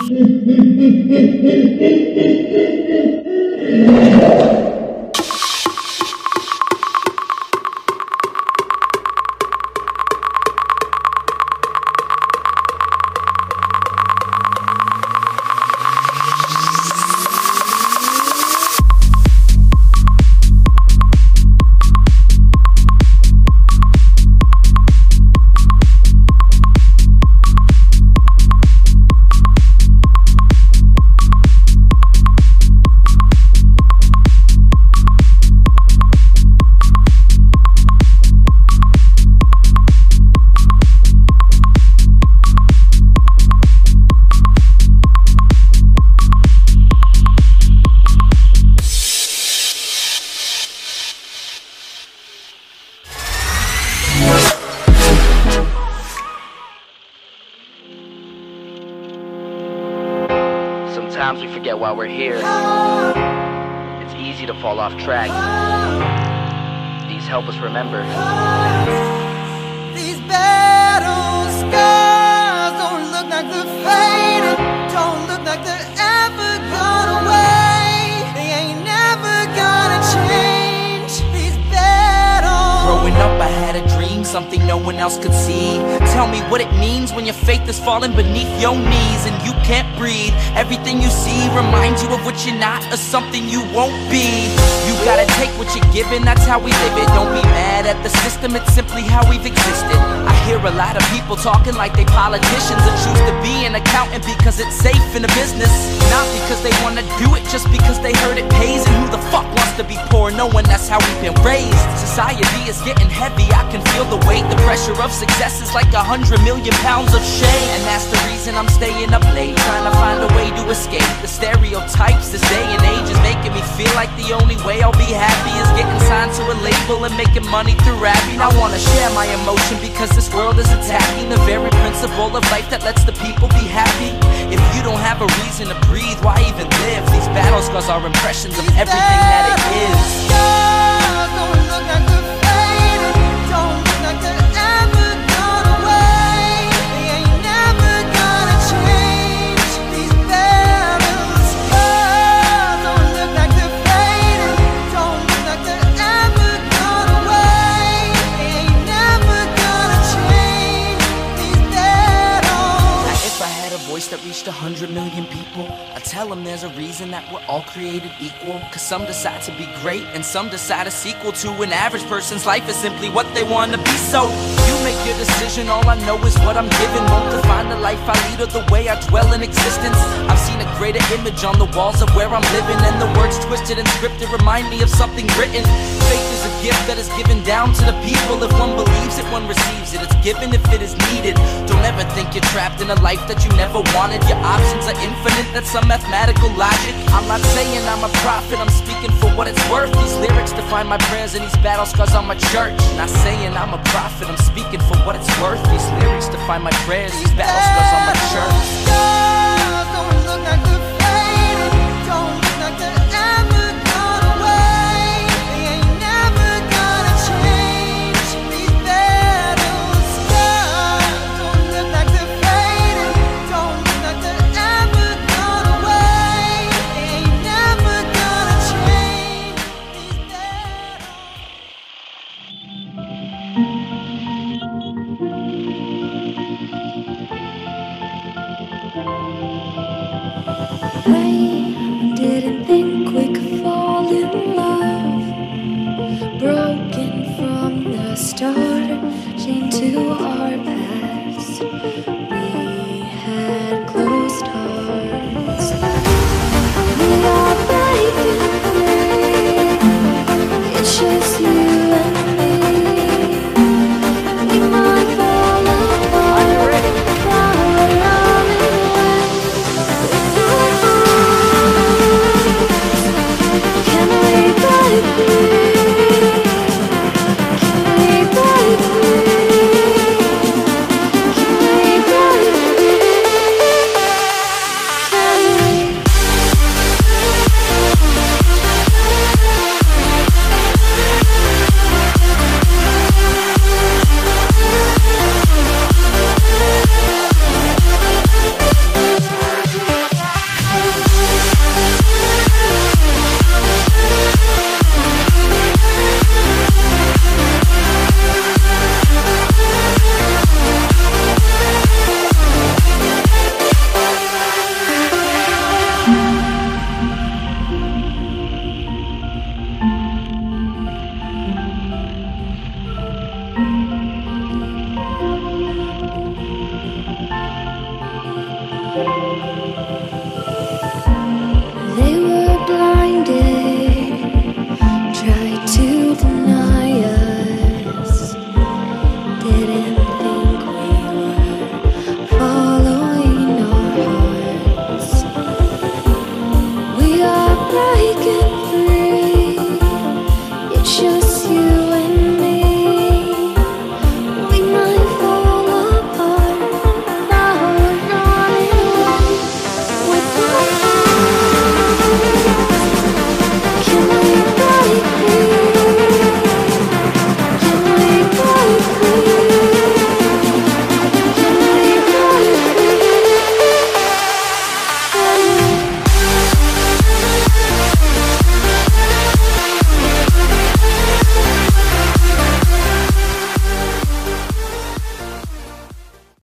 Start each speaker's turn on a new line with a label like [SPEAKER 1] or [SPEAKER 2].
[SPEAKER 1] Sometimes we forget why we're here. It's easy to fall off track. These help us remember.
[SPEAKER 2] These battle scars don't look like they're faded, don't look like they're ever gone away. They ain't never gonna change. These battles.
[SPEAKER 3] Growing up I had a dream, something no one else could see. Tell me what it means when your faith is falling beneath your knees and you can't breathe. Everything you see reminds you of what you're not or something you won't be. You gotta take what you're given, that's how we live it. Don't be mad at the system, it's simply how we've existed. I hear a lot of people talking like they politicians or choose to be an accountant because it's safe in a business. Not because they wanna do it, just because they heard it pays. And who the fuck wants to be poor knowing that's how we've been raised? Society is getting heavy, I can feel the weight. The pressure of success is like 100 million pounds of shame. And that's the reason I'm staying up late, trying to find a way to escape the stereotypes this day and age is making me feel like the only way I'll be happy is getting signed to a label and making money through rapping. I wanna share my emotion because this world is attacking the very principle of life that lets the people be happy. If you don't have a reason to breathe, why even live? These battle scars are impressions of everything that it is.
[SPEAKER 2] Don't look like they're faded, don't look like they're ever gone away. They ain't never gonna change. These battle scars don't look like they're faded, don't look like they're ever gone away. They ain't never gonna change. These battles.
[SPEAKER 3] Now if I had a voice that reached 100 million people, I tell them there's a reason that we're all created equal. Cause some decide to be great and some decide a sequel to an average person's life is simply what they want to be. So you make your decision, all I know is what I'm given. Won't define the life I lead or the way I dwell in existence. I've seen a greater image on the walls of where I'm living, and the words twisted and scripted remind me of something written. Faith is a gift that is given down to the people. If one believes it, one receives it. It's given if it is needed. Don't ever think you're trapped in a life that you never wanted. Your options are infinite, that's some mathematical logic. I'm not saying I'm a prophet, I'm speaking for what it's worth. These lyrics define my prayers and these battle scars on my church. Not saying I'm a prophet, I'm speaking for what it's worth. These lyrics define my prayers, these battle scars on my church.
[SPEAKER 2] Don't look like they're faded, don't look like they're ever gone away. They ain't never gonna change. These battle scars don't look like they're faded, don't look like they're ever gone away. They ain't never gonna change. These battles.
[SPEAKER 4] I didn't think we could fall in love. Broken from the start, chained to our past. We had closed hearts. We are breaking free. It's just you and me. We might